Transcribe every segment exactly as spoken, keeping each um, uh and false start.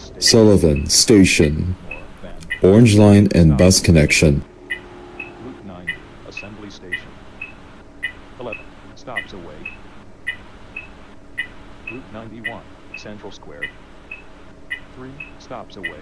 Sullivan Station, Orange Line and bus connection. Route nine, Assembly Station. eleven, stops away. Route ninety-one, Central Square. three, stops away.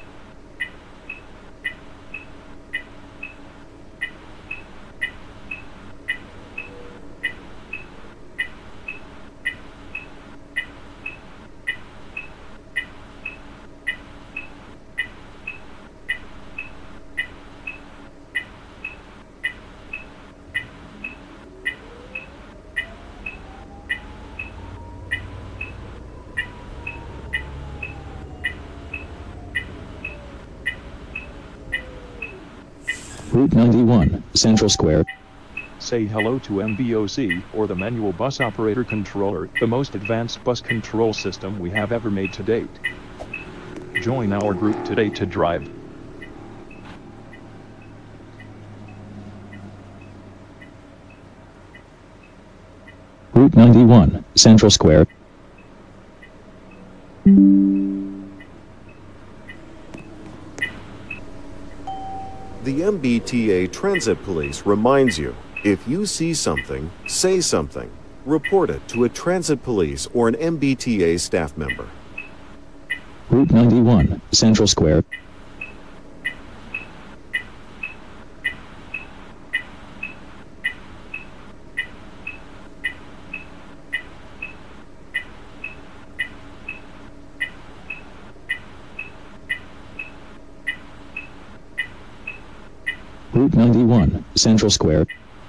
Route ninety-one, Central Square. Say hello to M B O C, or the Manual Bus Operator Controller, the most advanced bus control system we have ever made to date. Join our group today to drive. Route ninety-one, Central Square. The M B T A Transit Police reminds you, if you see something, say something. Report it to a transit police or an M B T A staff member. Route ninety-one, Central Square. Route ninety-one, Central Square.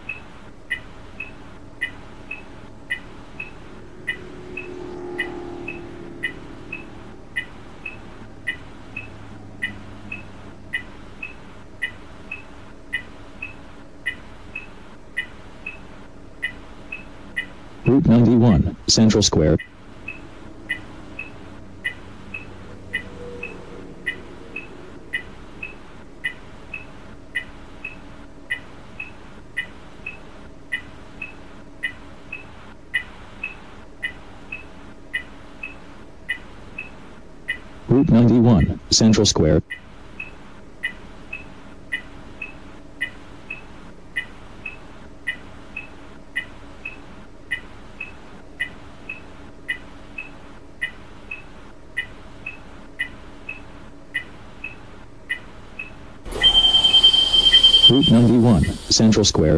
Route ninety-one, Central Square. Route ninety-one, Central Square. Route ninety-one, Central Square.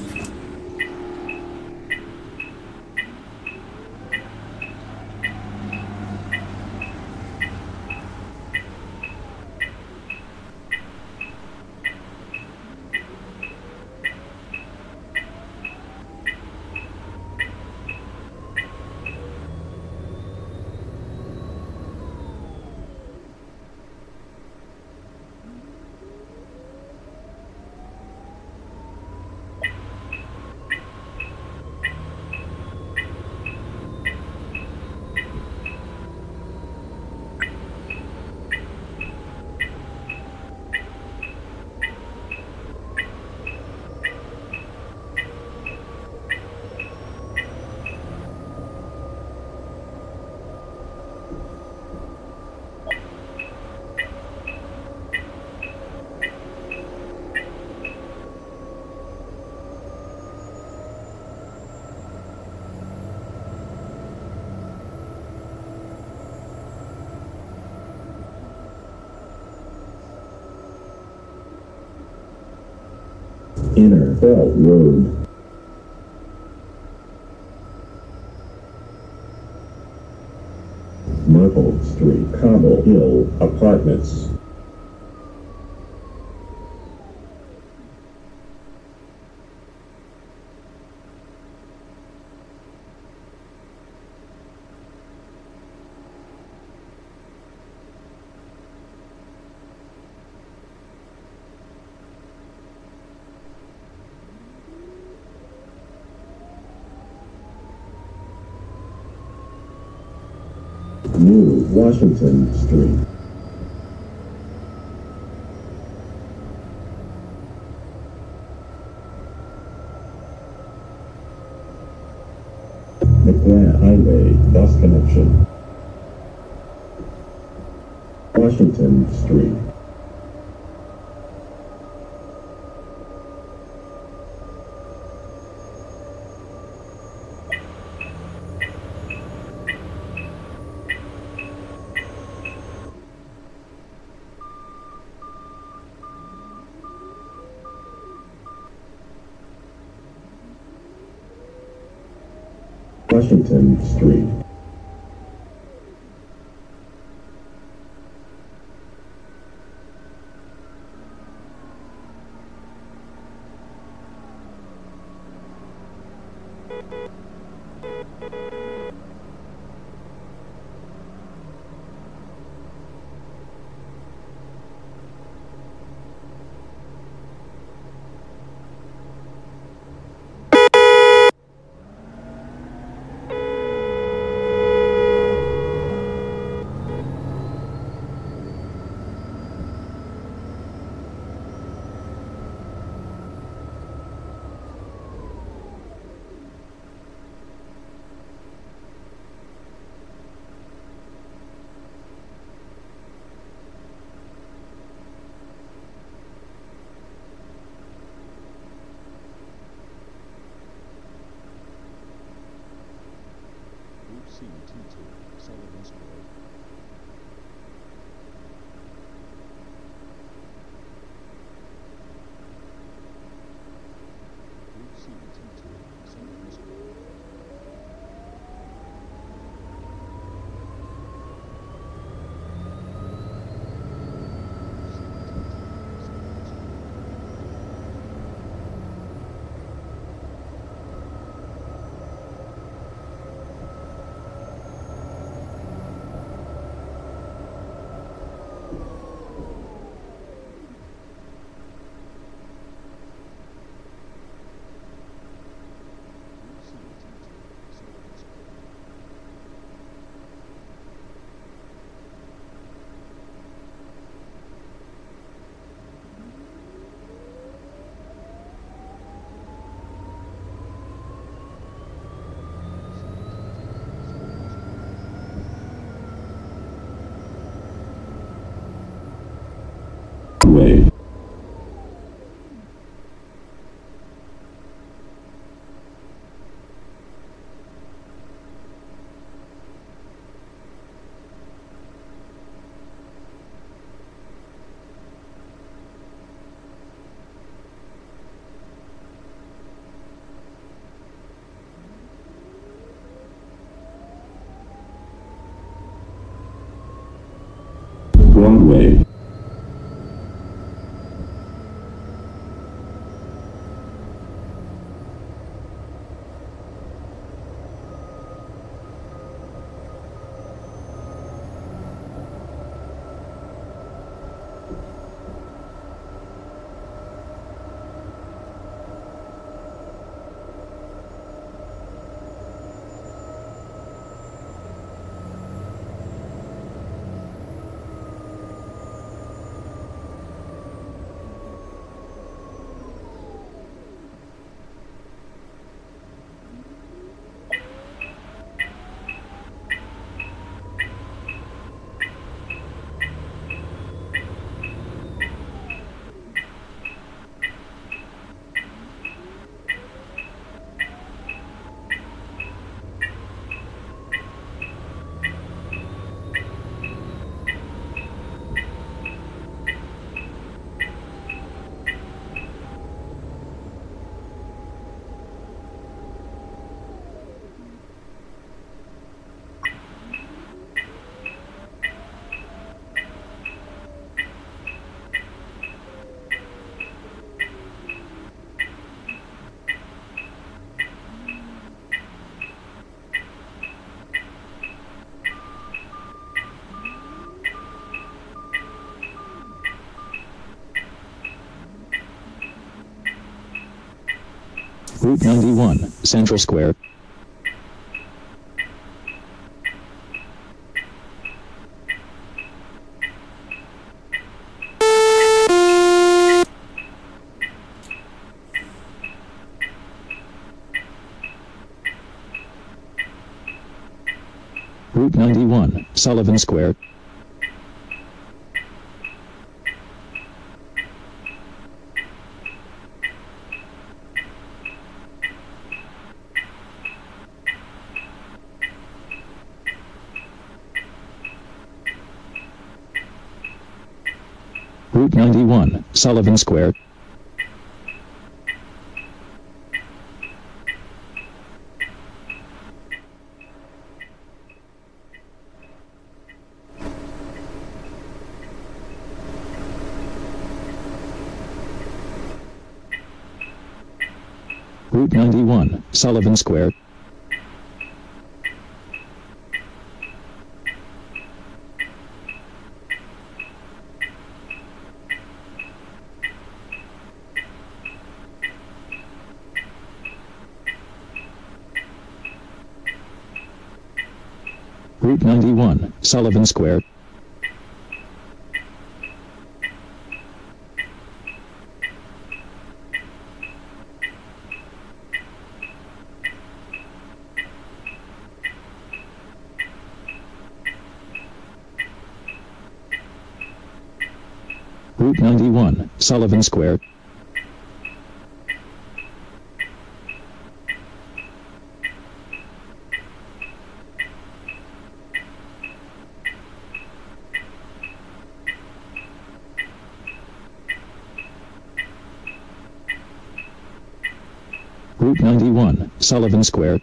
Inner Belt Road. Maple Street, Cobble Hill Apartments. New Washington Street. McGrath Highway bus connection. Washington Street. Washington Street. C T two, Sullivan Square. Group C T two, Sullivan Square. Way. Broadway. Route ninety-one, Central Square. Route ninety-one, Sullivan Square. Route ninety-one, Sullivan Square. Route ninety-one, Sullivan Square. Route ninety-one, Sullivan Square. Route ninety-one, Sullivan Square. Route ninety-one, Sullivan Square.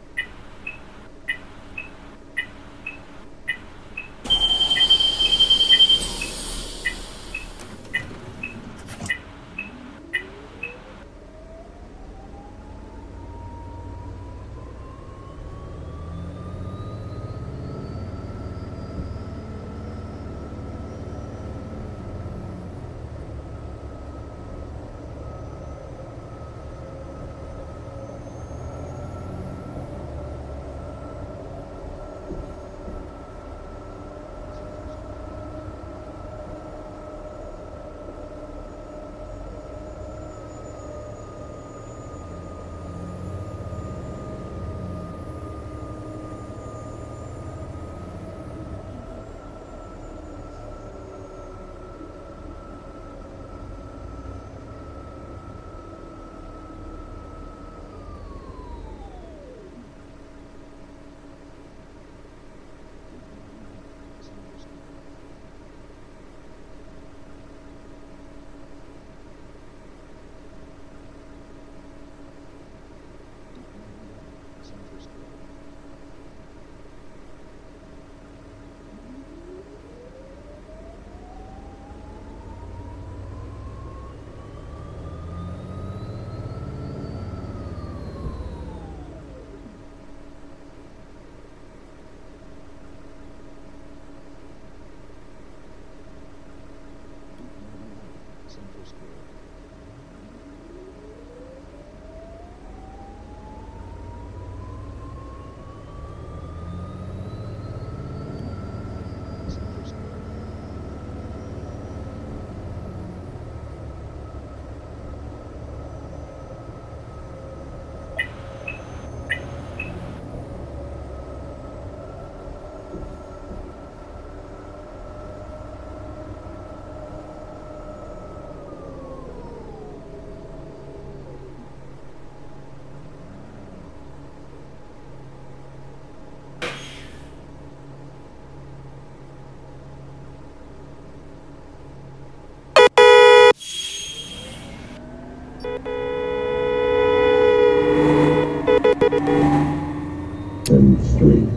and Street.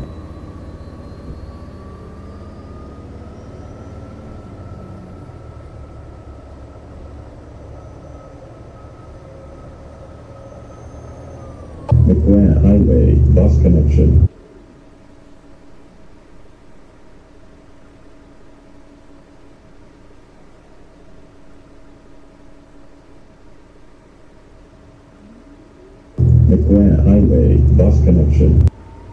McGrath Highway bus connection. McGrath Highway bus connection.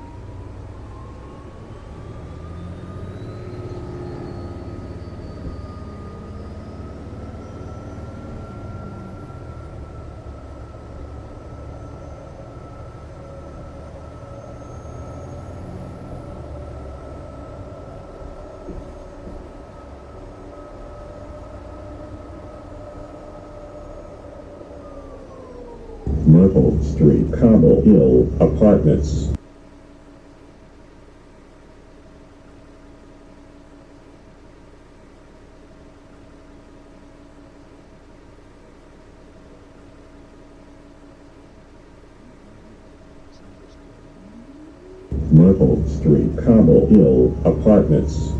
Myrtle Street, Cobble Hill Apartments. Myrtle Street, Cobble Hill Apartments.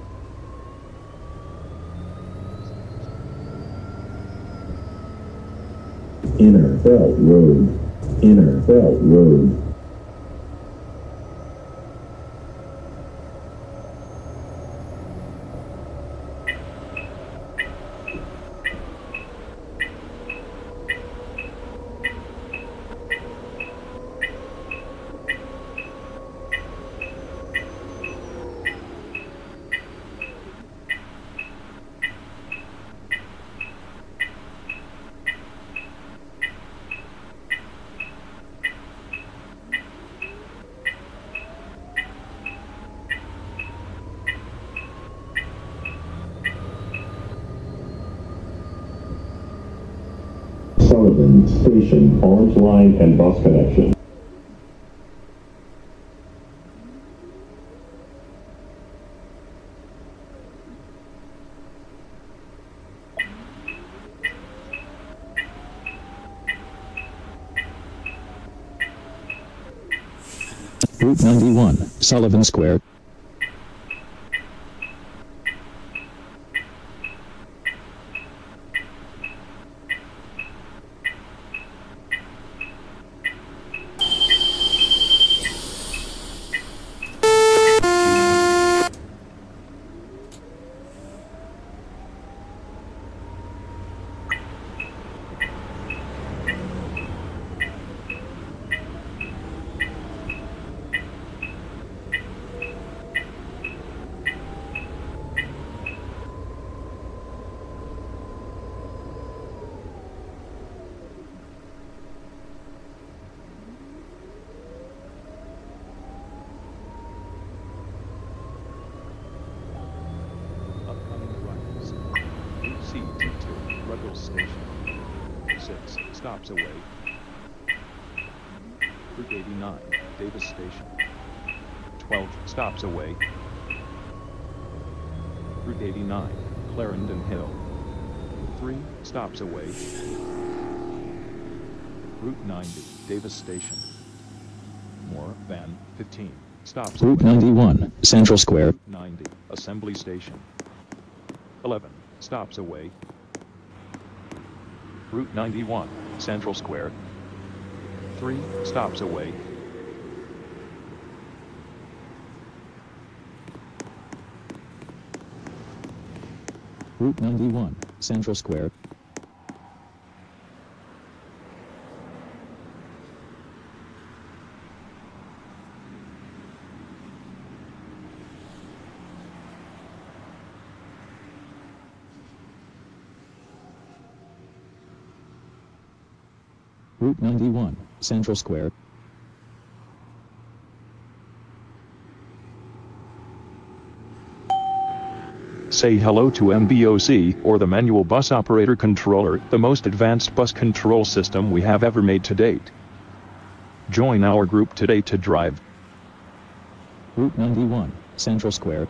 Inner Belt Road, Inner Belt Road. Sullivan Station, Orange Line and Bus Connection. Route ninety-one, Sullivan Square. Station. Six stops away. Route eighty-nine, Davis Station. Twelve stops away. Route eighty-nine, Clarendon Hill. Three stops away. Route ninety, Davis Station. More than fifteen stops Route away. ninety-one, Central Square. Route ninety, Assembly Station. Eleven stops away. Route ninety-one, Central Square. Three stops away. Route ninety-one, Central Square. Route ninety-one, Central Square. Say hello to M B O C, or the Manual Bus Operator Controller, the most advanced bus control system we have ever made to date. Join our group today to drive. Route ninety-one, Central Square.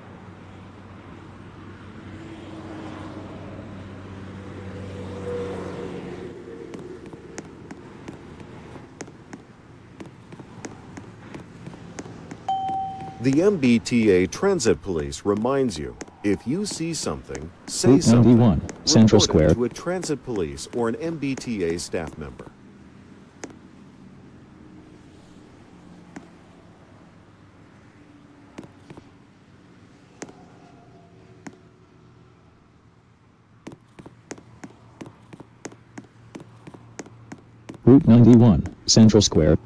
The M B T A Transit Police reminds you, if you see something, say Route something. ninety-one, Central Report it Square. to a transit police or an M B T A staff member. Route ninety-one, Central Square.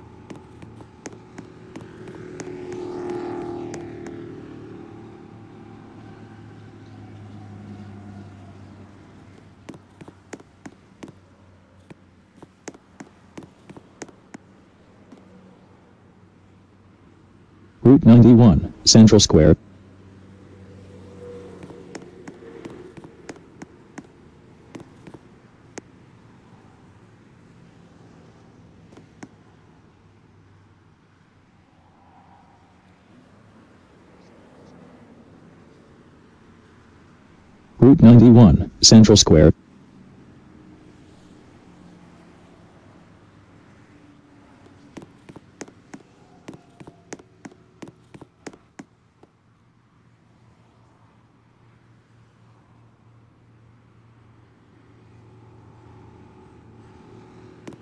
Route ninety-one, Central Square. Route ninety-one, Central Square.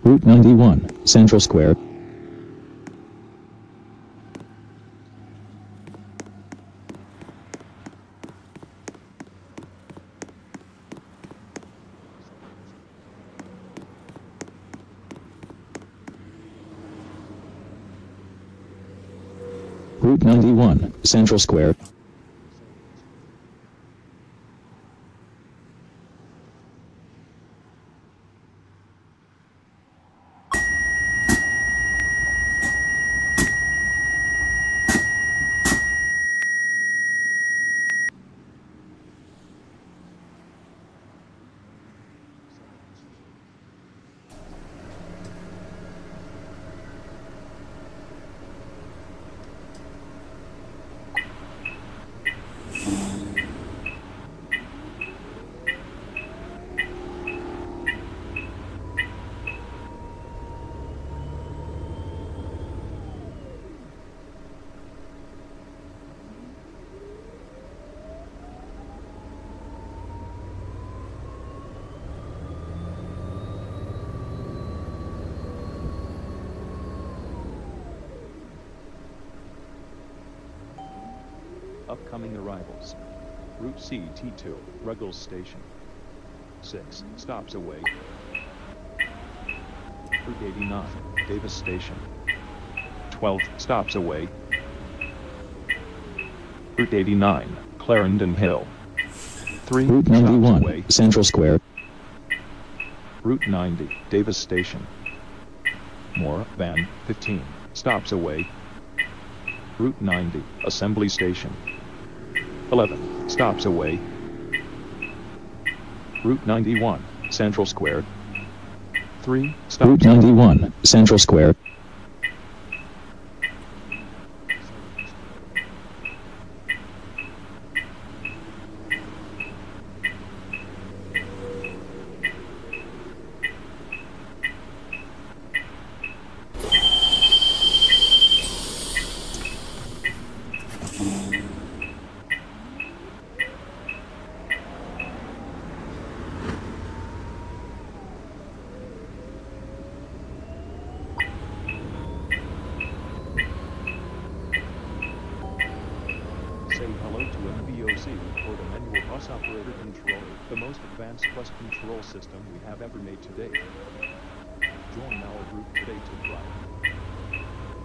Route ninety-one, Central Square. Route ninety-one, Central Square. Upcoming arrivals. Route C T two, Ruggles Station. six stops away. Route eighty-nine, Davis Station. twelve stops away. Route eighty-nine, Clarendon Hill. three Route stops ninety-one, away. Central Square. Route ninety, Davis Station. More than fifteen stops away. Route ninety, Assembly Station. eleven stops away. Route ninety-one, Central Square. three stops Route away. ninety-one, Central Square. Say hello to M B O C, or the Manual Bus Operator Controller, the most advanced bus control system we have ever made to date. Join our group today to drive.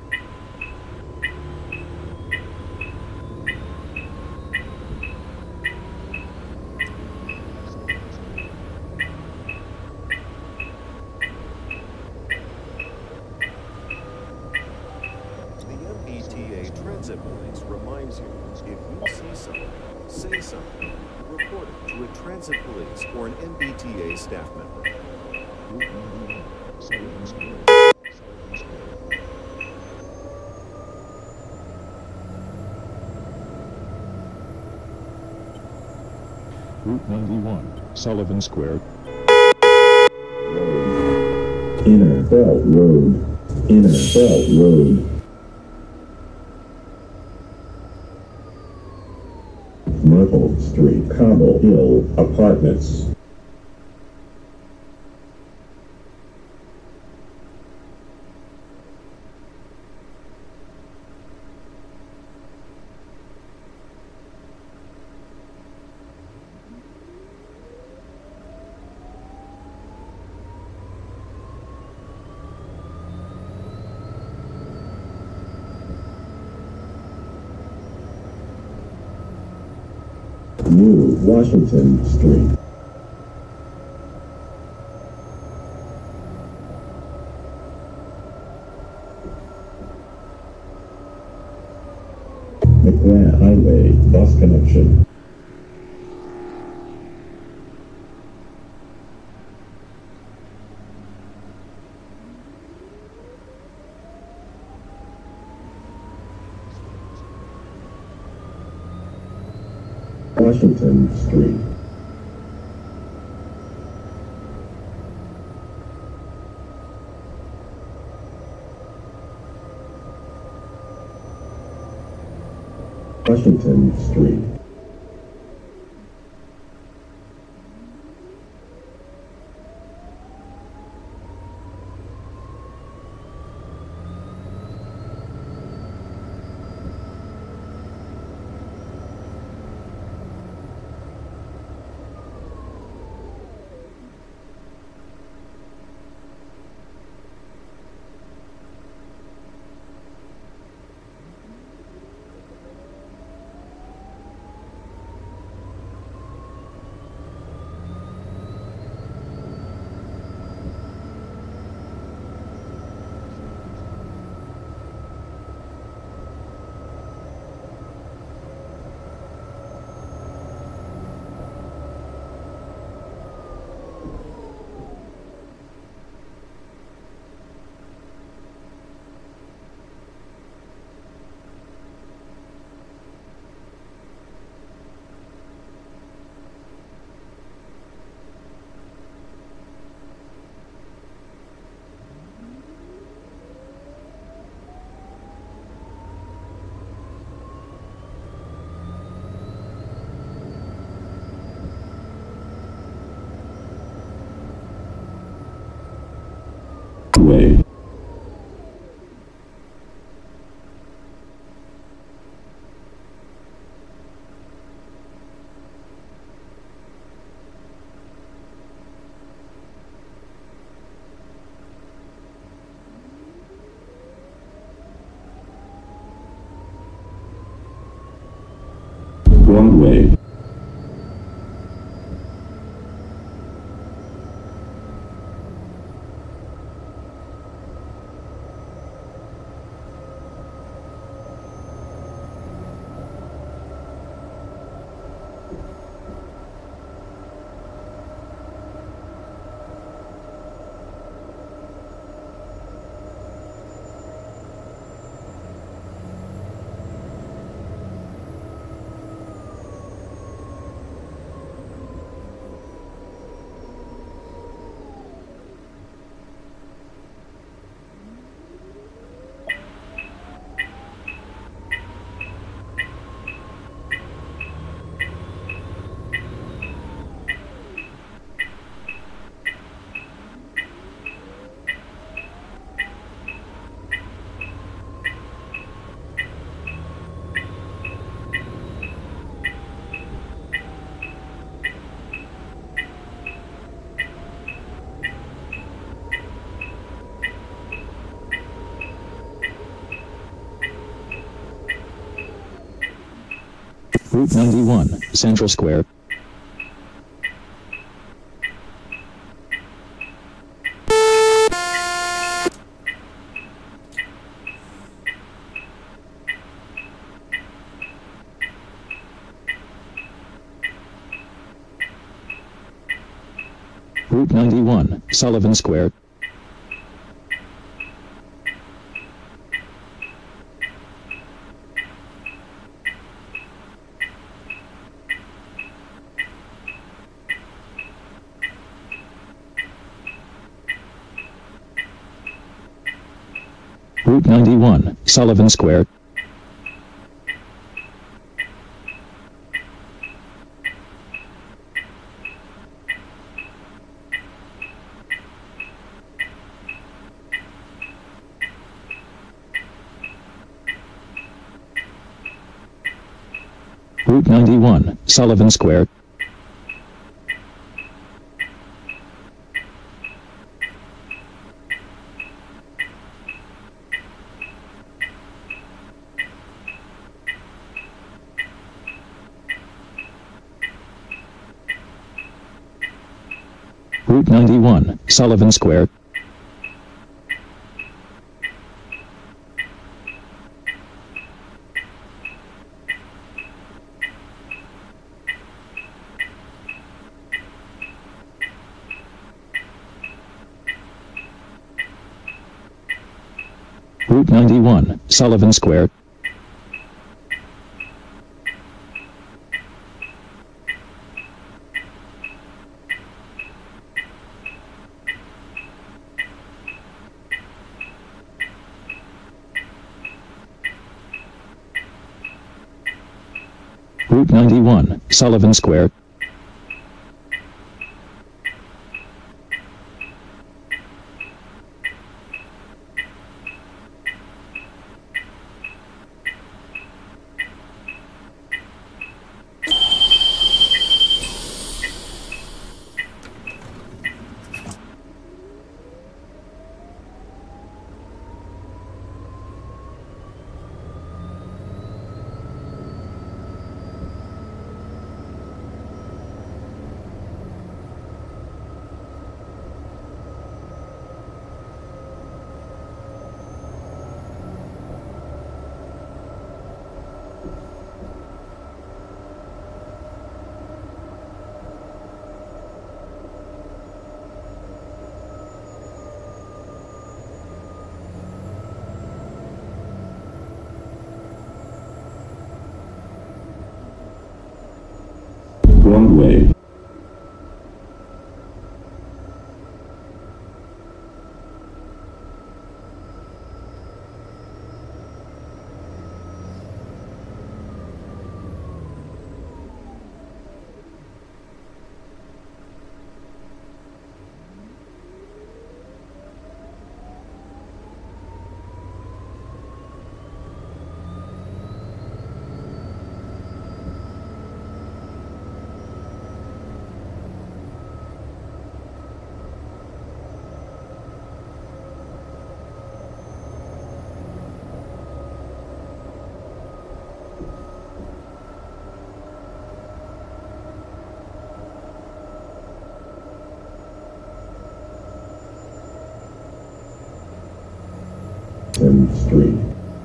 The M B T A Transit Police reminds you, if you see something, say something, report it to a transit police or an M B T A staff member. Route ninety-one, Sullivan Square. Sullivan Square. Route ninety-one, Sullivan Square. Inner Belt Road. Inner Belt Road. Myrtle Street, Cobble Hill Apartments. New Washington Street. McGrath Highway Bus Connection. Washington Street. Washington Street. Broadway. Route ninety-one, Central Square. Route ninety-one, Sullivan Square. Route ninety-one, Sullivan Square. Route ninety-one, Sullivan Square. Route ninety-one, Sullivan Square. Route ninety-one, Sullivan Square. Route ninety-one, Sullivan Square. Broadway. Sullivan Street.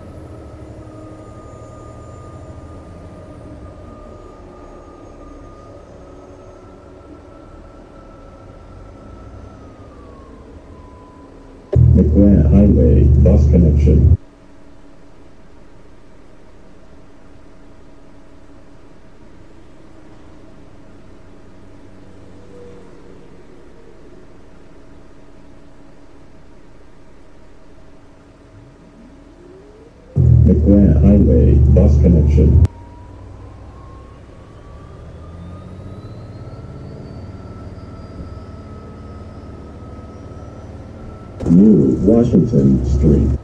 McGrath Highway bus connection. McGrath Highway bus connection. New Washington Street.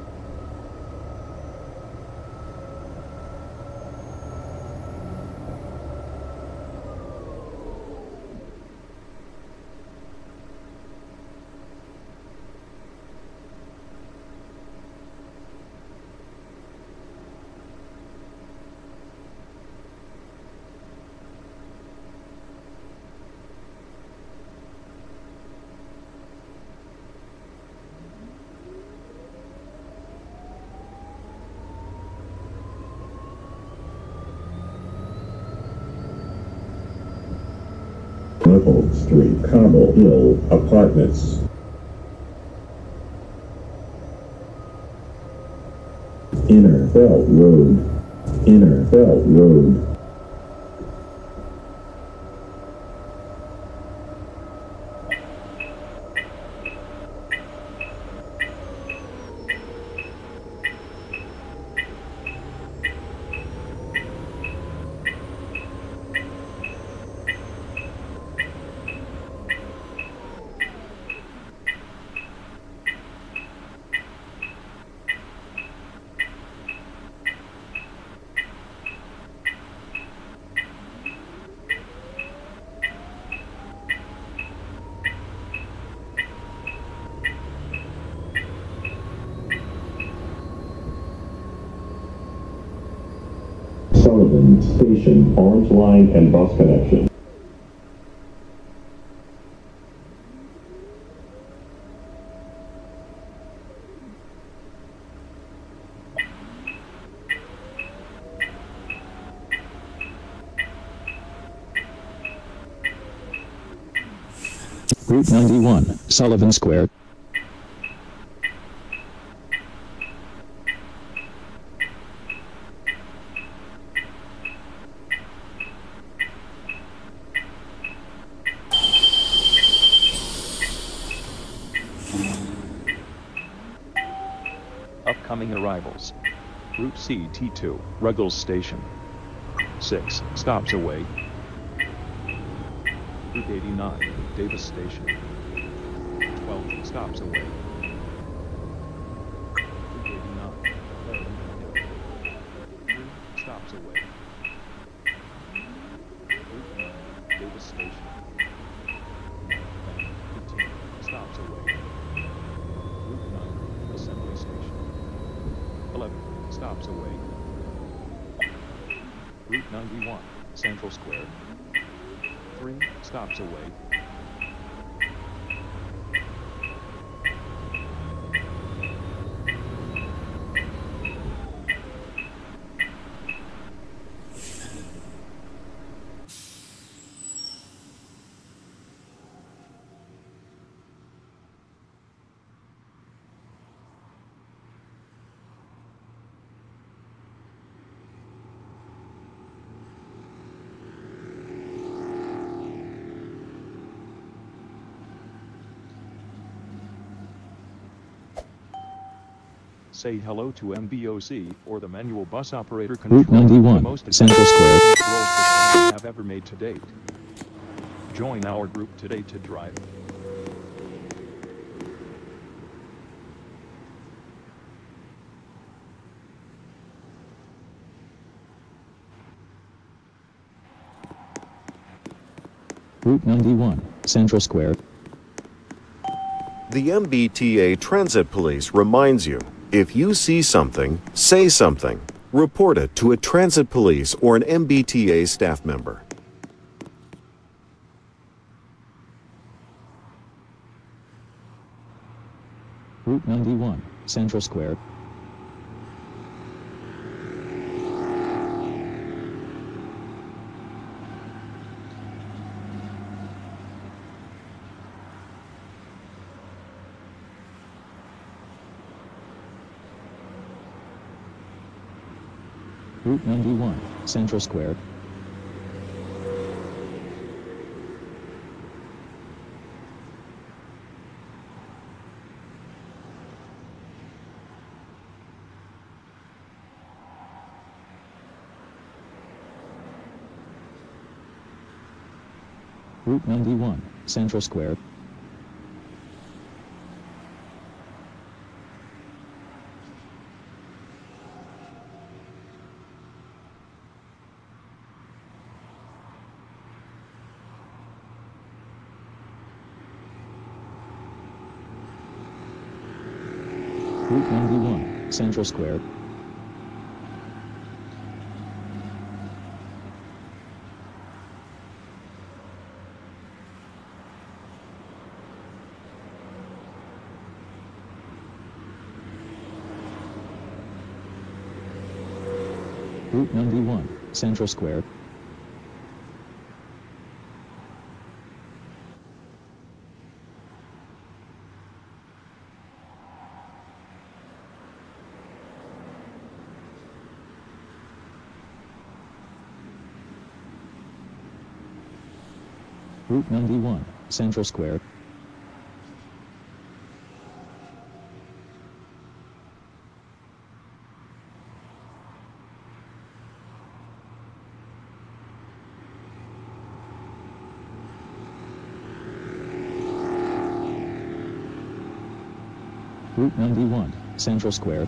Maple Street, Cobble Hill Apartments. Inner Belt Road. Inner Belt Road. Sullivan Station, Orange Line and bus connection. Route ninety-one, Sullivan Square. Upcoming arrivals. Route C T two, Ruggles Station. six stops away. Route eighty-nine, Davis Station. twelve stops away. Route eighty-nine, Clarendon Hill. three stops away. Route nine, Davis Station. fifteen stops away. Route nine, Assembly Station. eleven stops away. Route ninety-one, Central Square. three stops away. Say hello to M B O C, or the Manual Bus Operator Control, Route ninety-one, the most Central advanced Square. control system we have ever made to date. Join our group today to drive. Route ninety-one, Central Square. The M B T A Transit Police reminds you, if you see something, say something. Report it to a transit police or an M B T A staff member. Route ninety-one, Central Square. Route ninety-one, Central Square. Route ninety-one, Central Square. Route ninety-one, Central Square. Route ninety-one, Central Square. Route ninety-one, Central Square. Route ninety-one, Central Square.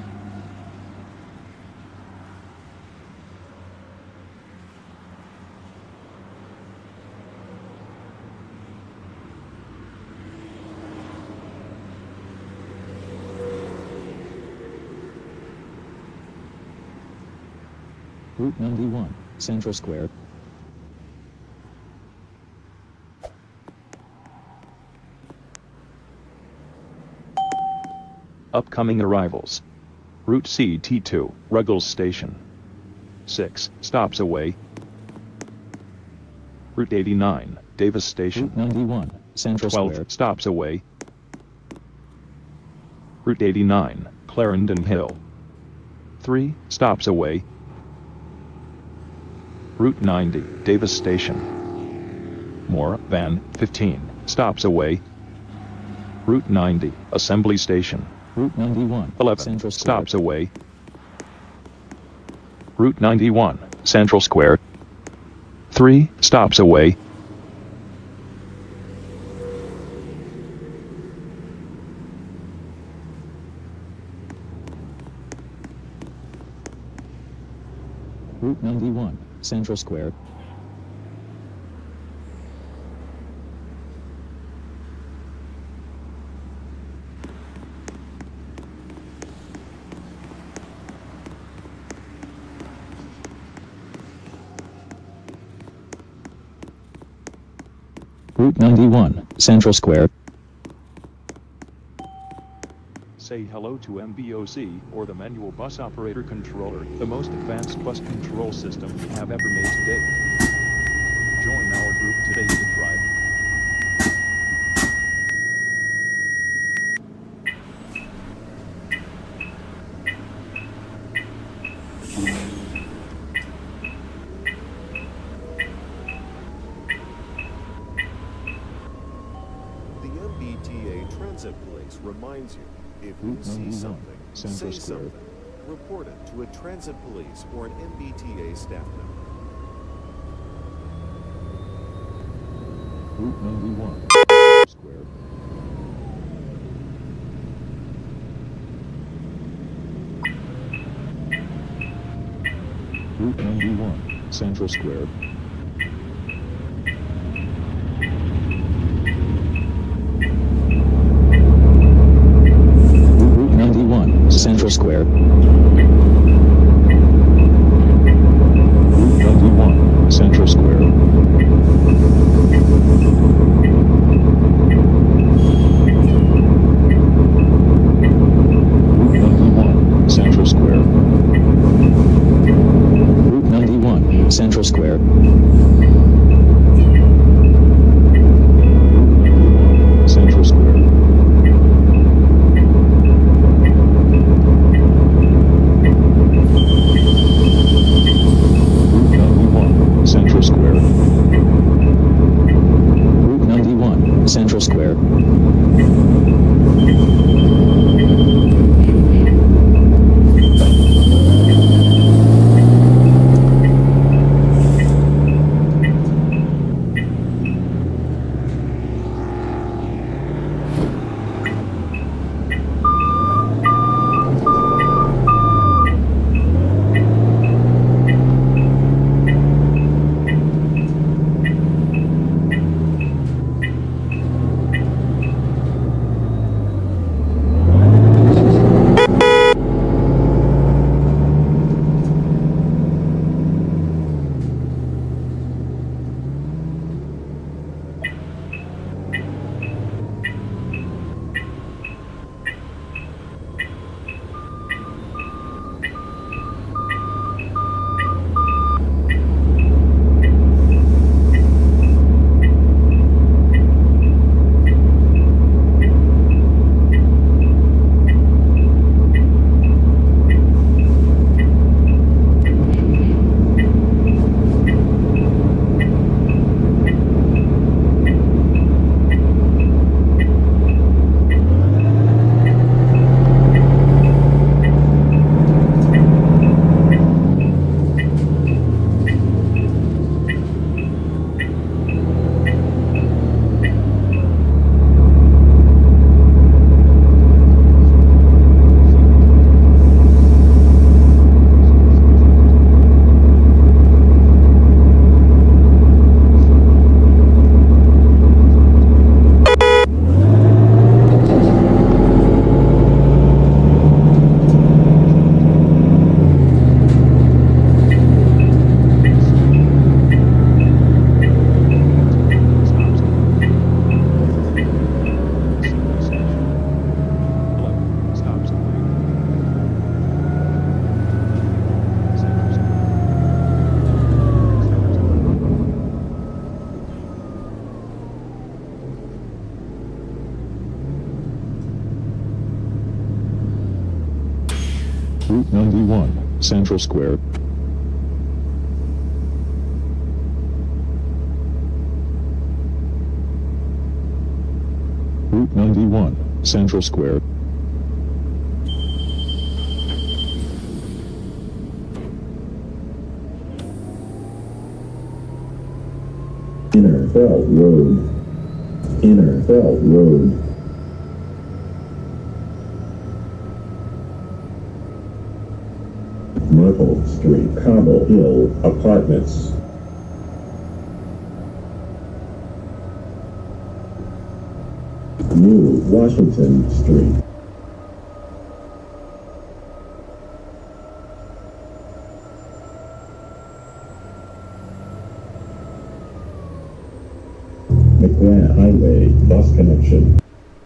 Route ninety-one, Central Square. Upcoming arrivals. Route C T two, Ruggles Station. six stops away. Route eighty-nine, Davis Station. Route ninety-one, Central twelve Square. stops away. Route eighty-nine, Clarendon Hill. three stops away. Route ninety, Davis Station. More than fifteen stops away. Route ninety, Assembly Station. Route ninety-one, eleven Central Square. stops away. Route ninety-one, Central Square. three stops away. Route ninety-one, Central Square. Route ninety-one, Central Square. Say hello to M B O C, or the Manual Bus Operator Controller, the most advanced bus control system we have ever made to date. Join our group today to drive. The M B T A Transit Police reminds you, if you Route see ninety-one, something, Central say Square. something. Report it to a transit police or an M B T A staff member. Route ninety-one, Square. Route ninety-one, Central Square. Route ninety-one, Central Square. Route ninety-one, Central Square. Central Square. Route ninety-one, Central Square. Central Square. Route ninety-one, Central Square. Route ninety-one, Central Square. Inner Belt Road. Inner Belt Road. Myrtle Street, Cobble Hill Apartments. New Washington Street. McGrath Highway Bus Connection.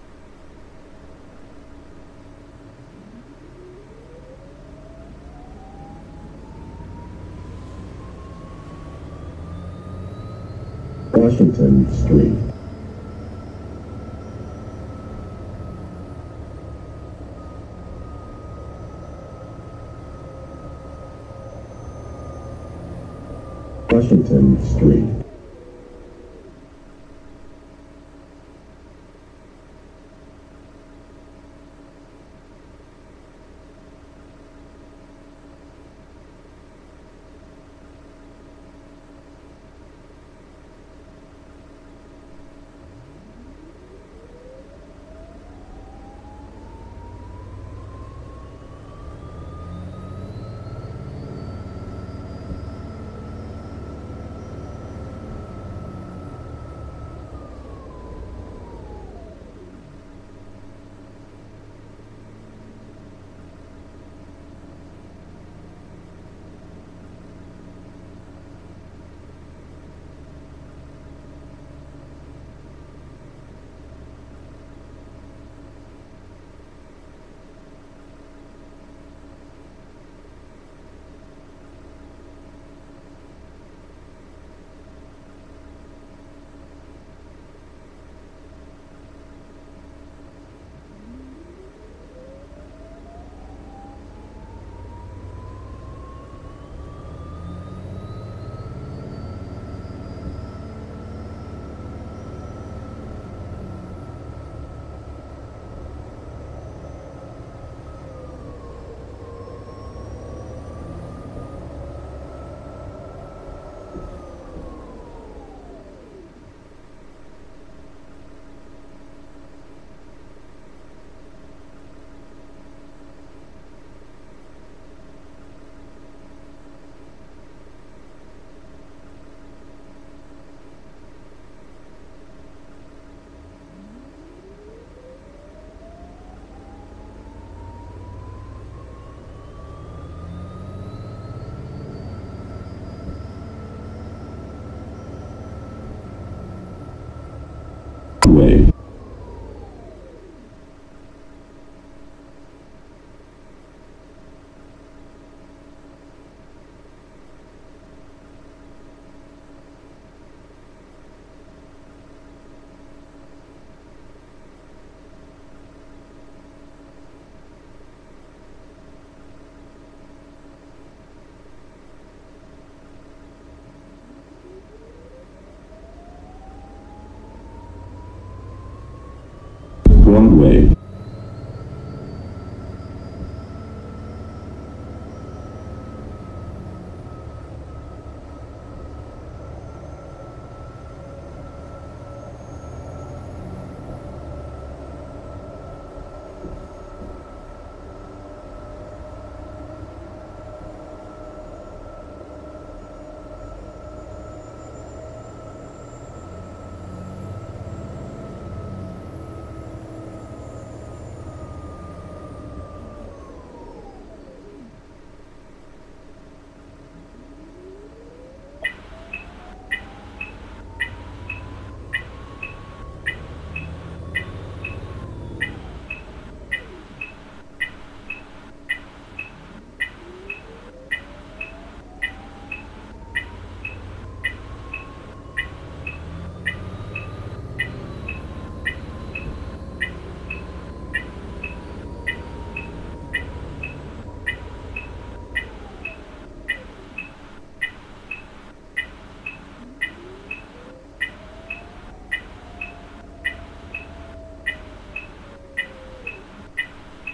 Washington Street. Washington Street. Way.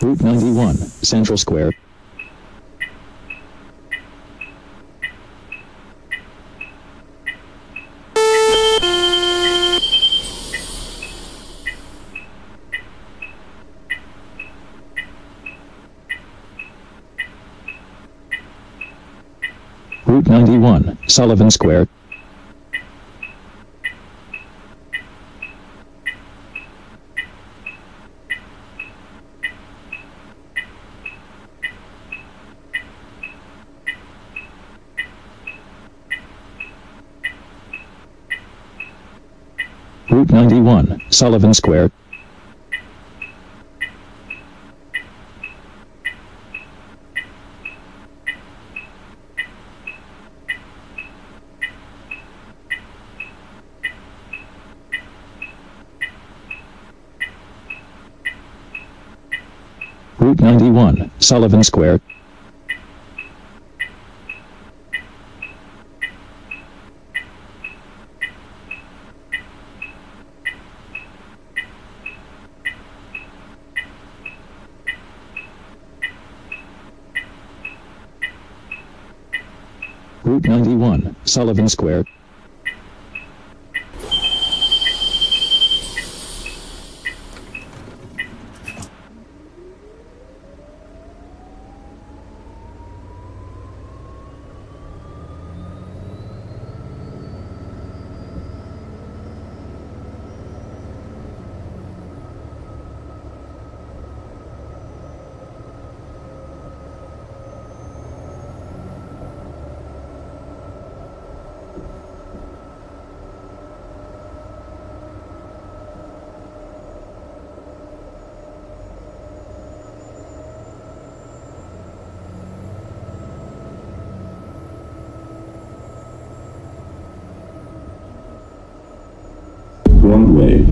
Route ninety-one, Central Square. Route ninety-one, Sullivan Square. Route ninety-one, Sullivan Square. Route ninety-one, Sullivan Square. Route ninety-one, Sullivan Square. Broadway.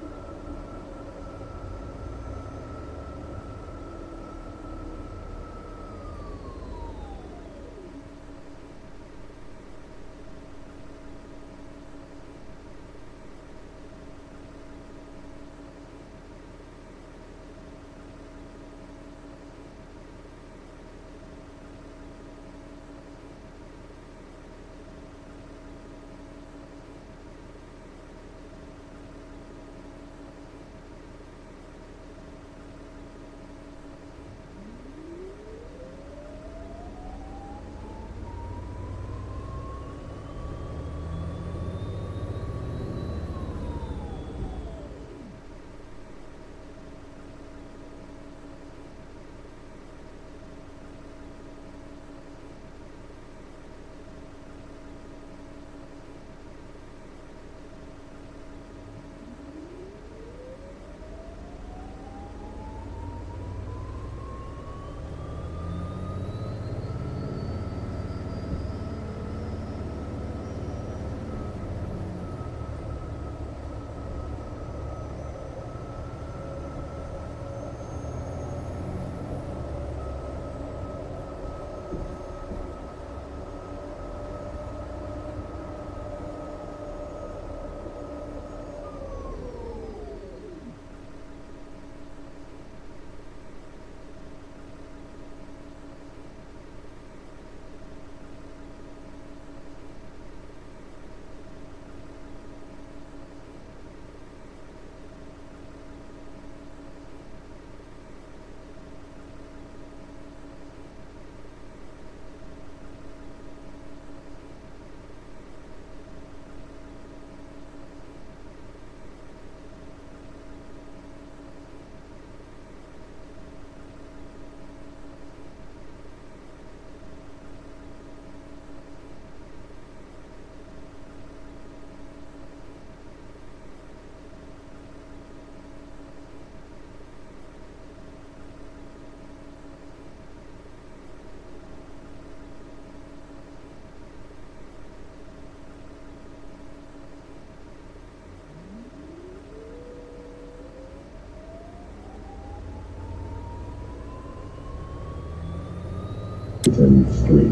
Street.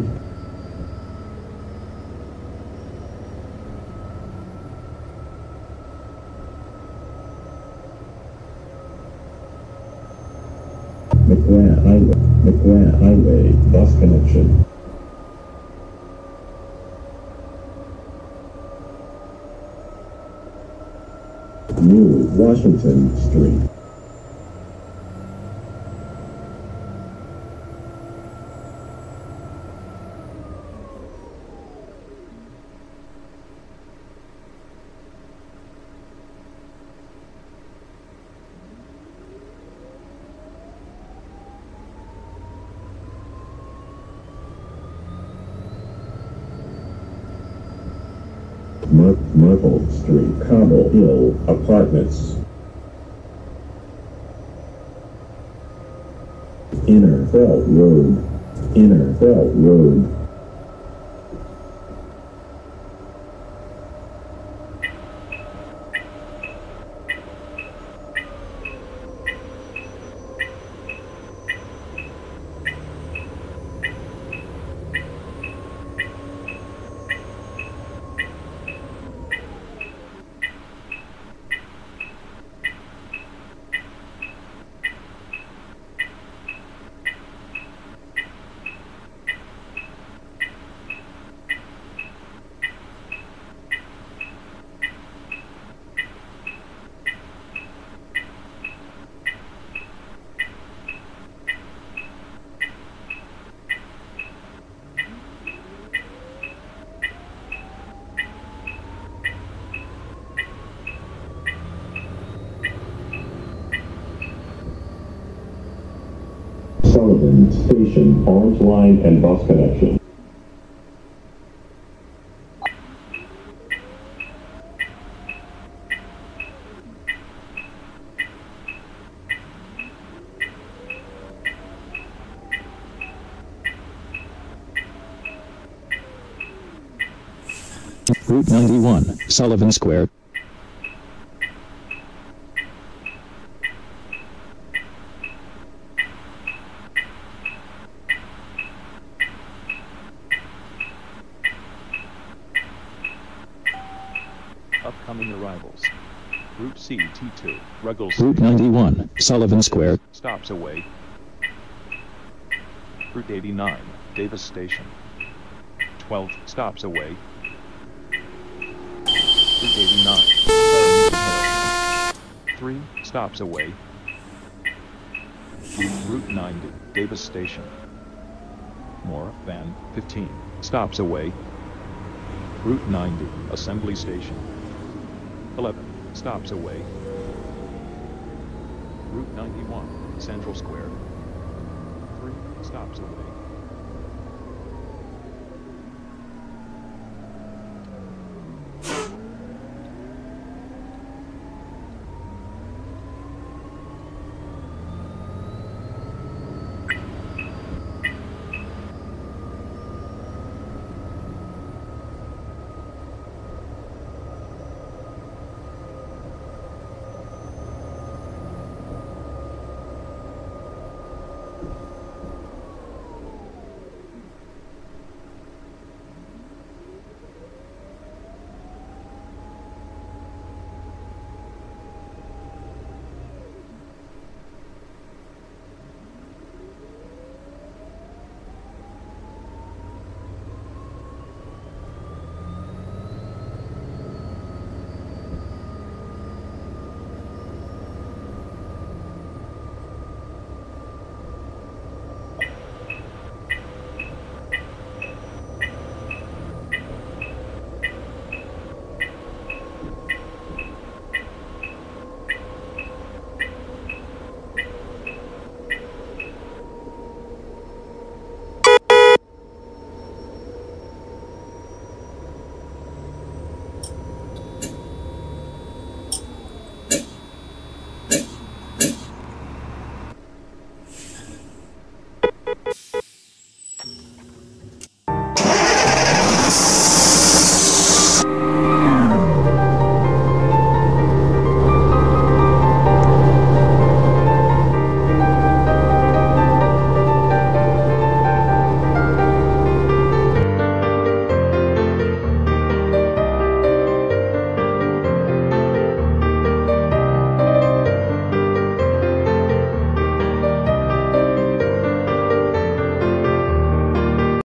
McGrath Highway, McGrath Highway, bus connection. New Washington Street. Mur Myrtle Street, Cobble Hill Apartments. Inner Belt Road, Inner Belt Road. Sullivan Station, Orange Line and bus connection. Route ninety-one, Sullivan Square. Upcoming arrivals. Route C T two, Ruggles. Route ninety-one, Sullivan Square. Stops away. Route eighty-nine, Davis Station. twelve stops away. Route eighty-nine, Clarendon Hill. three stops away. Route ninety, Davis Station. More than fifteen stops away. Route ninety, Assembly Station. eleven stops away. Route ninety-one, Central Square. three stops away.